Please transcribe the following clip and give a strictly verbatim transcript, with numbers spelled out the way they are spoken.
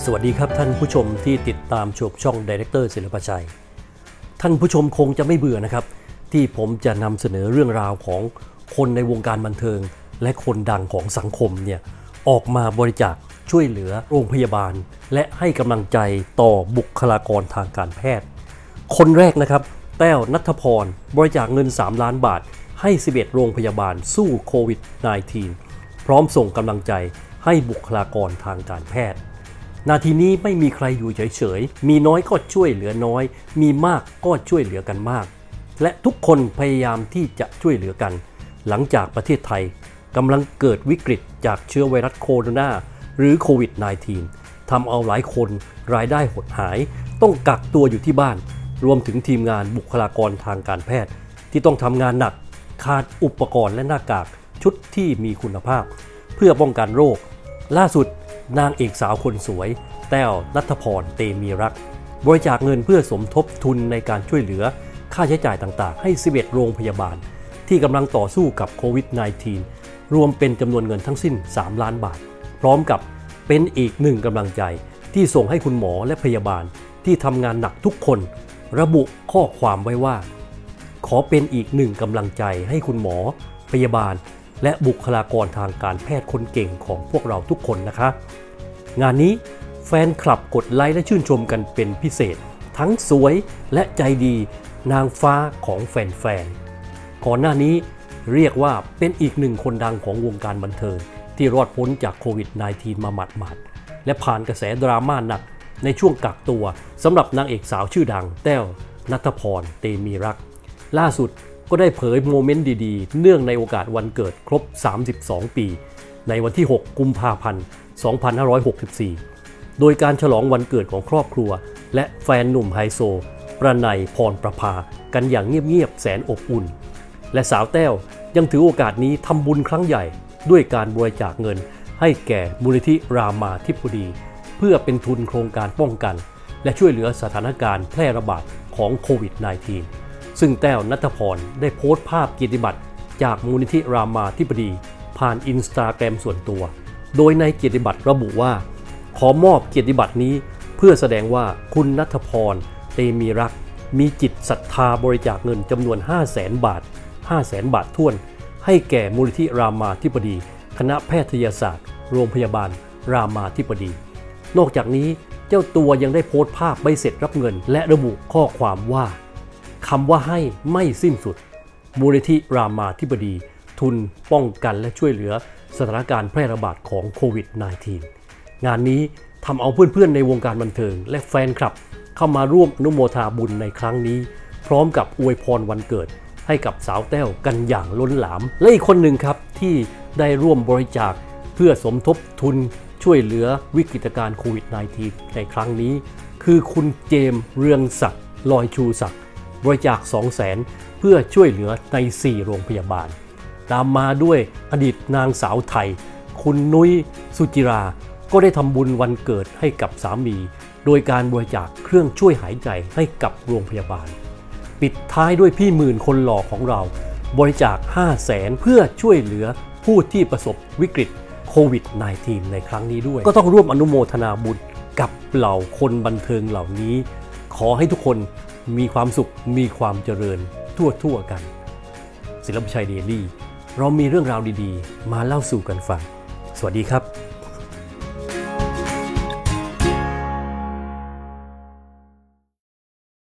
สวัสดีครับท่านผู้ชมที่ติดตามชมช่อง Director ศิลปชัยท่านผู้ชมคงจะไม่เบื่อนะครับที่ผมจะนำเสนอเรื่องราวของคนในวงการบันเทิงและคนดังของสังคมเนี่ยออกมาบริจาคช่วยเหลือโรงพยาบาลและให้กำลังใจต่อบุคลากรทางการแพทย์คนแรกนะครับแต้วณัฐพรบริจาคเงินสามล้านบาทให้สิบเอ็ดโรงพยาบาลสู้โควิด สิบเก้า พร้อมส่งกำลังใจให้บุคลากรทางการแพทย์นาทีนี้ไม่มีใครอยู่เฉยๆมีน้อยก็ช่วยเหลือน้อยมีมากก็ช่วยเหลือกันมากและทุกคนพยายามที่จะช่วยเหลือกันหลังจากประเทศไทยกำลังเกิดวิกฤตจากเชื้อไวรัสโคโรนาหรือโควิด สิบเก้า ทำเอาหลายคนรายได้หดหายต้องกักตัวอยู่ที่บ้านรวมถึงทีมงานบุคลากรทางการแพทย์ที่ต้องทำงานหนักขาดอุปกรณ์และหน้ากากชุดที่มีคุณภาพเพื่อป้องกันโรคล่าสุดนางเอกสาวคนสวยแต้วณัฐพรเตมีรักบริจาคเงินเพื่อสมทบทุนในการช่วยเหลือค่าใช้จ่ายต่างๆให้สิบเอ็ดโรงพยาบาลที่กำลังต่อสู้กับโควิด สิบเก้า รวมเป็นจำนวนเงินทั้งสิ้นสามล้านบาทพร้อมกับเป็นอีกหนึ่งกำลังใจที่ส่งให้คุณหมอและพยาบาลที่ทำงานหนักทุกคนระบุข้อความไว้ว่าขอเป็นอีกหนึ่งกำลังใจให้คุณหมอพยาบาลและบุคลากรทางการแพทย์คนเก่งของพวกเราทุกคนนะคะงานนี้แฟนคลับกดไลค์และชื่นชมกันเป็นพิเศษทั้งสวยและใจดีนางฟ้าของแฟนๆก่อนหน้านี้เรียกว่าเป็นอีกหนึ่งคนดังของวงการบันเทิงที่รอดพ้นจากโควิด สิบเก้า มาหมาดๆและผ่านกระแสดราม่าหนักในช่วงกักตัวสำหรับนางเอกสาวชื่อดังแต้วณัฐพรเตมีรักล่าสุดก็ได้เผยโมเมนต์ดีๆเนื่องในโอกาสวันเกิดครบสามสิบสองปีในวันที่หกกุมภาพันธ์สองพันห้าร้อยหกสิบสี่โดยการฉลองวันเกิดของครอบครัวและแฟนหนุ่มไฮโซประไนพรประภากันอย่างเงียบๆแสนอบอุ่นและสาวแต้วยังถือโอกาสนี้ทำบุญครั้งใหญ่ด้วยการบริจาคเงินให้แก่มูลนิธิรามาธิบดีเพื่อเป็นทุนโครงการป้องกันและช่วยเหลือสถานการณ์แพร่ระบาดของโควิด สิบเก้า ซึ่งแต้วณัฐพรได้โพสต์ภาพเกียรติบัตรจากมูลนิธิรามาธิบดีผ่านอินสตาแกรมส่วนตัวโดยในเกียรติบัตรระบุว่าขอมอบเกียรติบัตรนี้เพื่อแสดงว่าคุณณัฐพรเตมีรักมีจิตศรัทธาบริจาคเงินจำนวน ห้าแสน บาท ห้าแสน บาทถ้วนให้แก่มูลนิธิรามาธิบดีคณะแพทยศาสตร์โรงพยาบาลรามาธิบดีนอกจากนี้เจ้าตัวยังได้โพสต์ภาพใบเสร็จรับเงินและระบุข้อความว่าคำว่าให้ไม่สิ้นสุดมูลนิธิรามาธิบดีทุนป้องกันและช่วยเหลือสถานการณ์แพร่ระบาดของโควิด สิบเก้า งานนี้ทำเอาเพื่อนๆในวงการบันเทิงและแฟนคลับเข้ามาร่วมอนุโมทนาบุญในครั้งนี้พร้อมกับอวยพรวันเกิดให้กับสาวแต้วกันอย่างล้นหลามและอีกคนหนึ่งครับที่ได้ร่วมบริจาคเพื่อสมทบทุนช่วยเหลือวิกฤตการณ์โควิด สิบเก้า ในครั้งนี้คือคุณเจมส์เรืองศักดิ์ลอยชูศักดิ์บริจาค สองแสน เพื่อช่วยเหลือในสี่โรงพยาบาลตามมาด้วยอดีตนางสาวไทยคุณนุ้ยสุจิราก็ได้ทำบุญวันเกิดให้กับสามีโดยการบริจาคเครื่องช่วยหายใจให้กับโรงพยาบาลปิดท้ายด้วยพี่หมื่นคนหล่อของเราบริจาค ห้าแสน เพื่อช่วยเหลือผู้ที่ประสบวิกฤตโควิด สิบเก้า ในครั้งนี้ด้วยก็ต้องร่วมอนุโมทนาบุญกับเหล่าคนบันเทิงเหล่านี้ขอให้ทุกคนมีความสุขมีความเจริญทั่วๆกันศิลปชัยเดลี่เรามีเรื่องราวดีๆมาเล่าสู่กันฟังสวัสดีครับ